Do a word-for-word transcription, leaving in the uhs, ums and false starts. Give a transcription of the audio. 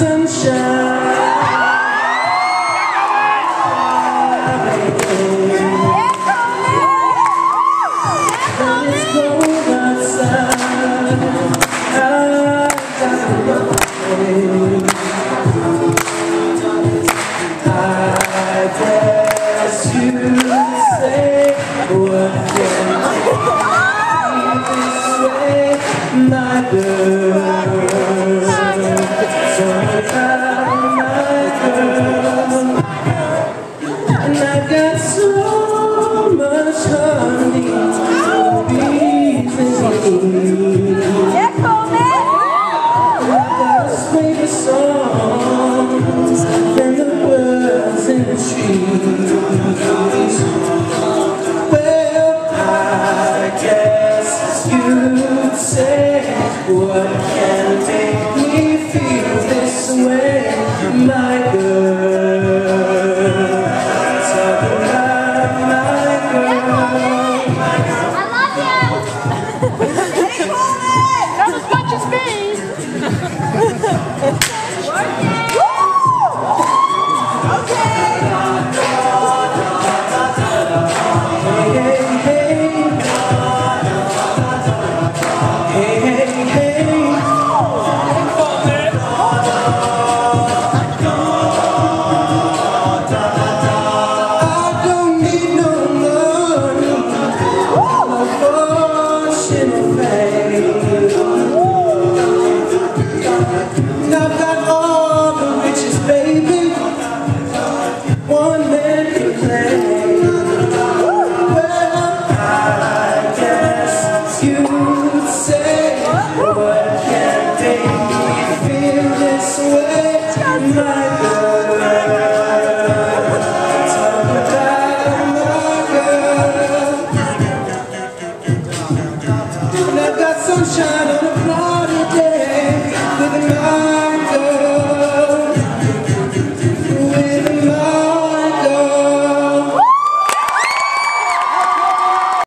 sunshine. My girl, so about my girl, and I got so much honey to be with. I got a sweet song than the birds in the trees. Well, I guess you'd say, what can make me feel this way, my girl? Talk about my girl. I love you! Not as much as me! I've got all the riches, baby. One man can play. Well, I guess you'd say, what can make me feel this way, my girl? Talk about my girl. And I've got sunshine on a cloudy day with a